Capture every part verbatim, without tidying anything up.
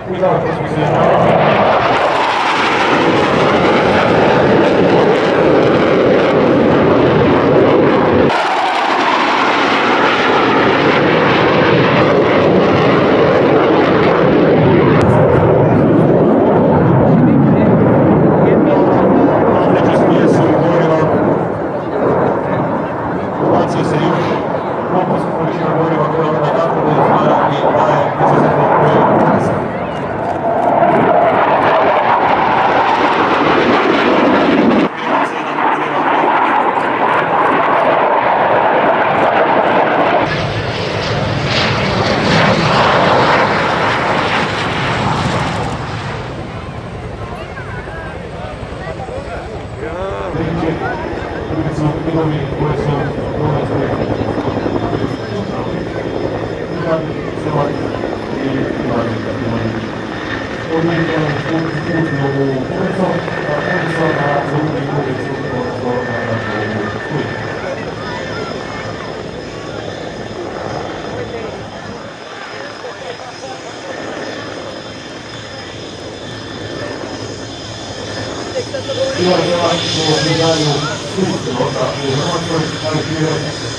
Cuidado com os vizinhos. Io arrivo al binario subito da Hrvatskoj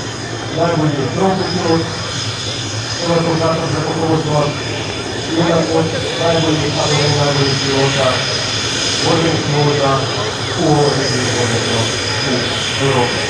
najbolji promet pilot, Hrvatskog nastavnog zrakoplovstva, jedan od najboljih, ali ne najboljih pilota, borbenih piloта u ovoj regiji, odnosno u Europi.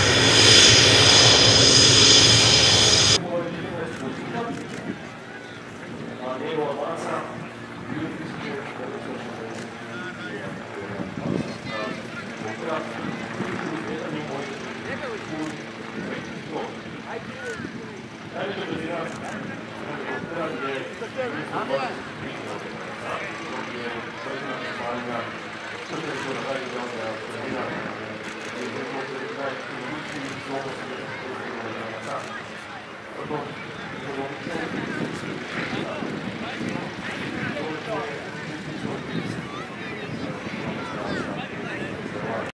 Thank you.